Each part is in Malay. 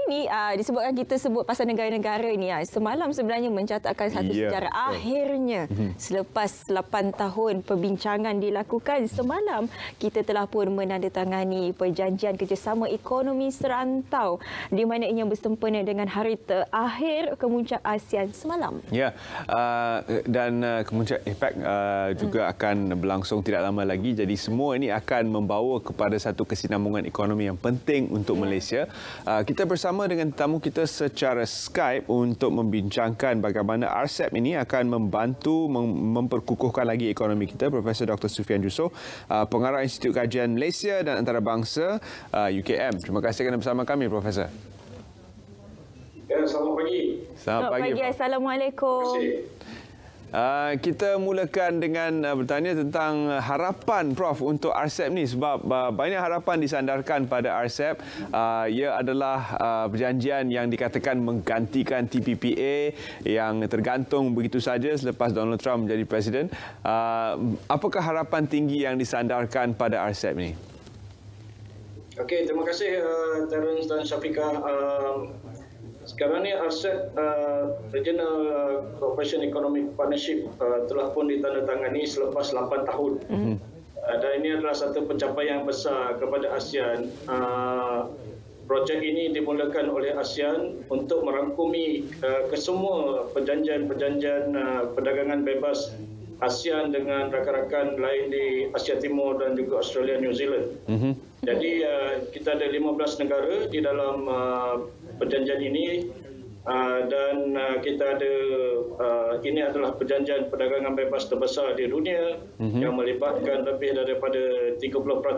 ini disebutkan kita sebut pasal negara-negara ini semalam sebenarnya mencatatkan satu sejarah akhirnya selepas 8 tahun perbincangan dilakukan semalam kita telah pun menandatangani perjanjian kerjasama ekonomi serantau di mana ia bersempena dengan hari terakhir kemuncak ASEAN semalam. Ya, dan kemuncak APEC juga akan berlangsung tidak lama lagi. Jadi semua ini akan membawa kepada satu kesinambungan ekonomi yang penting untuk Malaysia. Kita bersama dengan tetamu kita secara Skype untuk membincangkan bagaimana RCEP ini akan membantu memperkukuhkan lagi ekonomi kita. Profesor Dr. Sufian Yusof, Pengarah Institut Kajian Malaysia dan Antarabangsa UKM. Terima kasih kerana bersama kami, Profesor. Ya, selamat pagi. Selamat pagi. Assalamualaikum. Terima kasih. Kita mulakan dengan bertanya tentang harapan Prof untuk RCEP ni sebab banyak harapan disandarkan pada RCEP. Ia adalah perjanjian yang dikatakan menggantikan TPPA yang tergantung begitu saja selepas Donald Trump menjadi presiden. Apakah harapan tinggi yang disandarkan pada RCEP ni? Okey, terima kasih Terence dan Syafiqah. Sekarang ni RCEP, Regional Cooperation Economic Partnership, telah pun ditandatangani selepas 8 tahun. Dan ini adalah satu pencapaian besar kepada ASEAN. Projek ini dimulakan oleh ASEAN untuk merangkumi kesemua perjanjian-perjanjian perdagangan bebas ASEAN dengan rakan-rakan lain di Asia Timur dan juga Australia, New Zealand. Jadi kita ada 15 negara di dalam perjanjian ini dan kita ada ini adalah perjanjian perdagangan bebas terbesar di dunia yang melibatkan lebih daripada 30%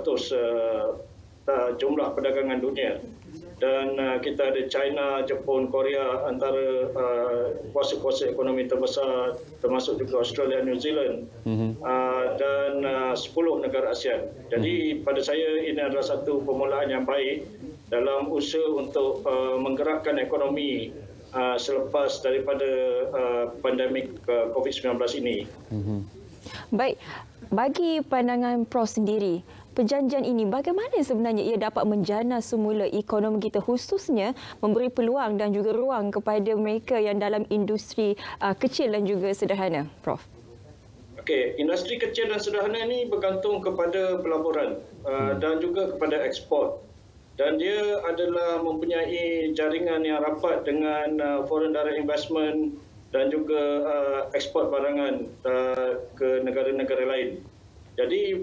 jumlah perdagangan dunia. Dan kita ada China, Jepun, Korea antara kuasa-kuasa ekonomi terbesar, termasuk juga Australia, New Zealand dan 10 negara ASEAN. Jadi pada saya ini adalah satu permulaan yang baik dalam usaha untuk menggerakkan ekonomi selepas daripada pandemik COVID-19 ini. Baik, bagi pandangan Prof sendiri, perjanjian ini bagaimana sebenarnya ia dapat menjana semula ekonomi kita, khususnya memberi peluang dan juga ruang kepada mereka yang dalam industri kecil dan juga sederhana, Prof? Okey, industri kecil dan sederhana ini bergantung kepada pelaburan dan juga kepada ekspor. Dan dia adalah mempunyai jaringan yang rapat dengan foreign direct investment dan juga ekspor barangan ke negara-negara lain. Jadi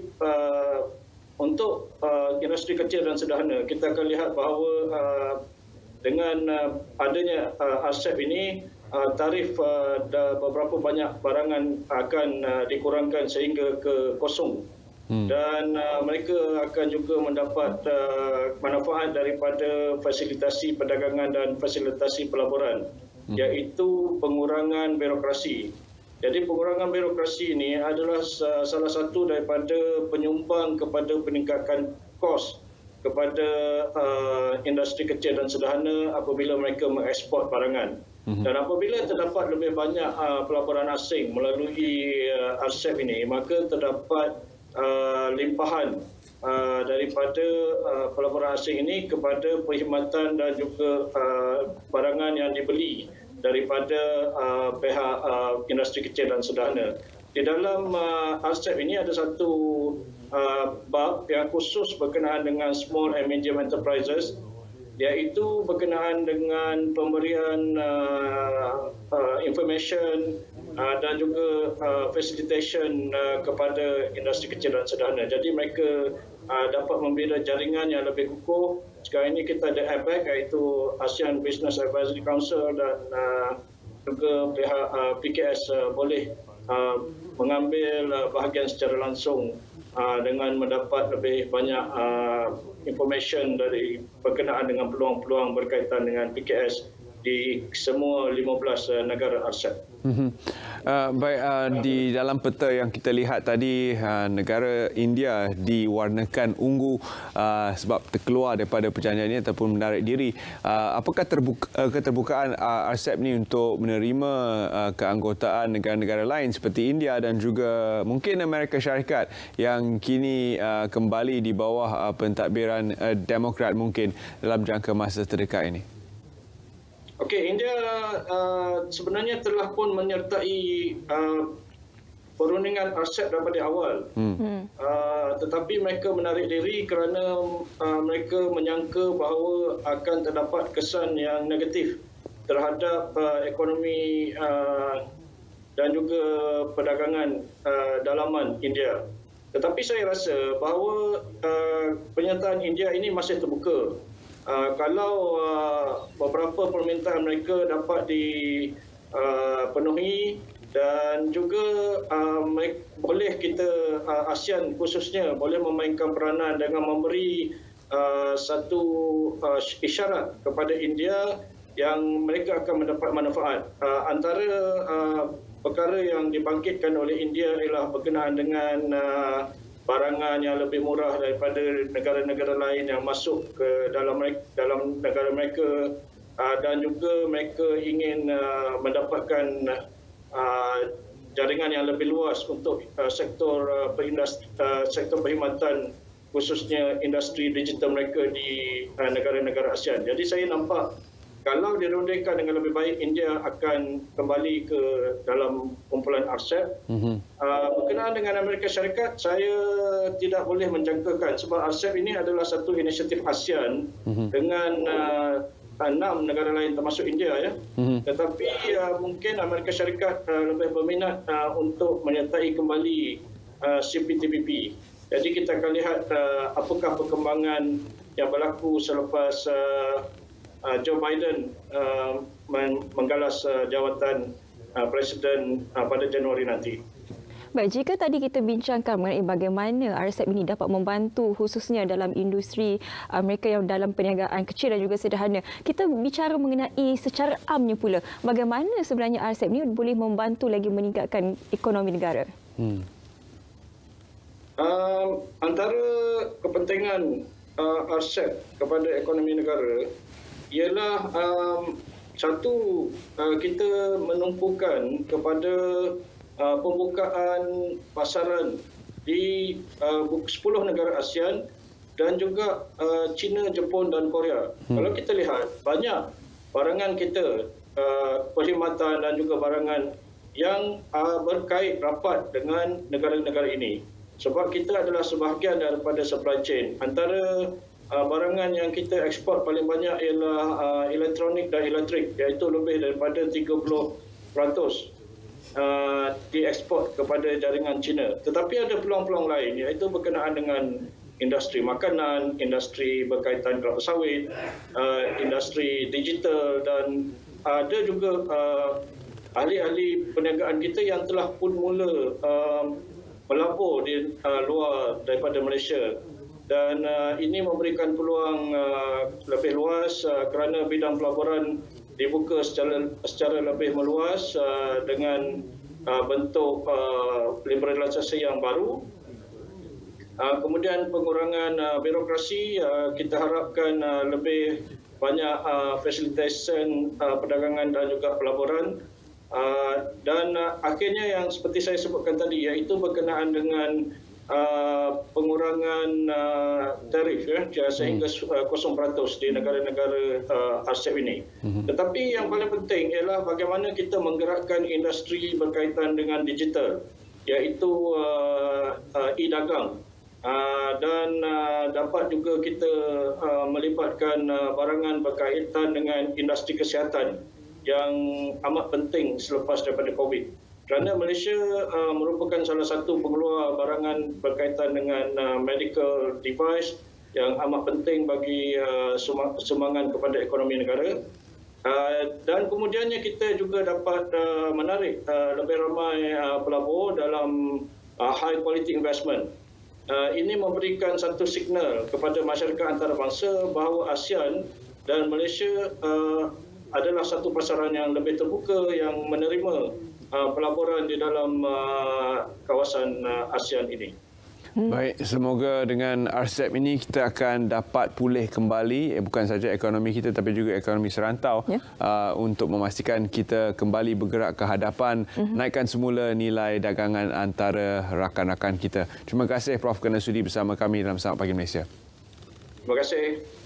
untuk industri kecil dan sederhana, kita akan lihat bahawa dengan adanya RCEP ini, tarif beberapa banyak barangan akan dikurangkan sehingga ke kosong. Dan mereka akan juga mendapat manfaat daripada fasilitasi perdagangan dan fasilitasi pelaburan, iaitu pengurangan birokrasi. Jadi pengurangan birokrasi ini adalah salah satu daripada penyumbang kepada peningkatan kos kepada industri kecil dan sederhana apabila mereka mengeksport barangan. Dan apabila terdapat lebih banyak pelaburan asing melalui RCEP ini, maka terdapat limpahan daripada pelaburan asing ini kepada perkhidmatan dan juga barangan yang dibeli daripada pihak industri kecil dan sederhana. Di dalam RCEP ini ada satu bab yang khusus berkenaan dengan small and medium enterprises, iaitu berkenaan dengan pemberian information dan juga facilitation kepada industri kecil dan sederhana. Jadi mereka dapat membina jaringan yang lebih kukuh. Sekarang ini kita ada APEC, iaitu ASEAN Business Advisory Council, dan juga pihak PKS boleh mengambil bahagian secara langsung dengan mendapat lebih banyak information dari berkenaan dengan peluang-peluang berkaitan dengan PKS di semua 15 negara RCEP. Baik, di dalam peta yang kita lihat tadi, negara India diwarnakan ungu sebab terkeluar daripada perjanjian ini ataupun menarik diri. Apakah keterbukaan RCEP ni untuk menerima keanggotaan negara-negara lain seperti India dan juga mungkin Amerika Syarikat yang kini kembali di bawah pentadbiran Demokrat mungkin dalam jangka masa terdekat ini? Okey, India sebenarnya telah pun menyertai perundingan RCEP daripada awal. Tetapi mereka menarik diri kerana mereka menyangka bahawa akan terdapat kesan yang negatif terhadap ekonomi dan juga perdagangan dalaman India. Tetapi saya rasa bahawa penyertaan India ini masih terbuka. Kalau beberapa permintaan mereka dapat dipenuhi dan juga boleh kita ASEAN khususnya boleh memainkan peranan dengan memberi satu isyarat kepada India yang mereka akan mendapat manfaat. Antara perkara yang dibangkitkan oleh India ialah berkenaan dengan barangan yang lebih murah daripada negara-negara lain yang masuk ke dalam negara mereka, dan juga mereka ingin mendapatkan jaringan yang lebih luas untuk sektor perkhidmatan, khususnya industri digital mereka di negara-negara ASEAN. Jadi saya nampak kalau dirundingkan dengan lebih baik, India akan kembali ke dalam kumpulan RCEP. Berkenaan dengan Amerika Syarikat, saya tidak boleh menjangkakan sebab RCEP ini adalah satu inisiatif ASEAN dengan 6 negara lain termasuk India, ya. Tetapi mungkin Amerika Syarikat lebih berminat untuk menyertai kembali CPTPP. Jadi kita akan lihat apakah perkembangan yang berlaku selepas Joe Biden menggalas jawatan Presiden pada Januari nanti. Baik, jika tadi kita bincangkan mengenai bagaimana RCEP ini dapat membantu khususnya dalam industri mereka yang dalam perniagaan kecil dan juga sederhana, kita bicara mengenai secara amnya pula, bagaimana sebenarnya RCEP ini boleh membantu lagi meningkatkan ekonomi negara? Antara kepentingan RCEP kepada ekonomi negara ialah satu, kita menumpukan kepada pembukaan pasaran di 10 negara ASEAN dan juga China, Jepun dan Korea. Kalau kita lihat, banyak barangan kita, perkhidmatan dan juga barangan yang berkait rapat dengan negara-negara ini. Sebab kita adalah sebahagian daripada supply chain. Antara barangan yang kita ekspor paling banyak ialah elektronik dan elektrik, iaitu lebih daripada 30% diekspor kepada jaringan China. Tetapi ada peluang-peluang lain, iaitu berkenaan dengan industri makanan, industri berkaitan kelapa sawit, industri digital, dan ada juga ahli-ahli perniagaan kita yang telah pun mula melabur di luar daripada Malaysia. Dan ini memberikan peluang lebih luas kerana bidang pelaburan dibuka secara lebih meluas dengan bentuk liberalisasi yang baru. Kemudian pengurangan birokrasi, kita harapkan lebih banyak facilitation perdagangan dan juga pelaburan. Dan akhirnya yang seperti saya sebutkan tadi, iaitu berkenaan dengan pengurangan tarif sehingga 0% di negara-negara RCEP ini. Tetapi yang paling penting ialah bagaimana kita menggerakkan industri berkaitan dengan digital, iaitu e-dagang, dan dapat juga kita melibatkan barangan berkaitan dengan industri kesihatan yang amat penting selepas daripada COVID. Kerana Malaysia merupakan salah satu pengeluar barangan berkaitan dengan medical device yang amat penting bagi sumbangan kepada ekonomi negara. Dan kemudiannya kita juga dapat menarik lebih ramai pelabur dalam high quality investment. Ini memberikan satu signal kepada masyarakat antarabangsa bahawa ASEAN dan Malaysia adalah satu pasaran yang lebih terbuka yang menerima pelaburan di dalam kawasan ASEAN ini. Baik, semoga dengan RCEP ini kita akan dapat pulih kembali bukan saja ekonomi kita tapi juga ekonomi serantau untuk memastikan kita kembali bergerak ke hadapan, naikkan semula nilai dagangan antara rakan-rakan kita. Terima kasih Prof kerana sudi bersama kami dalam Selamat Pagi Malaysia. Terima kasih.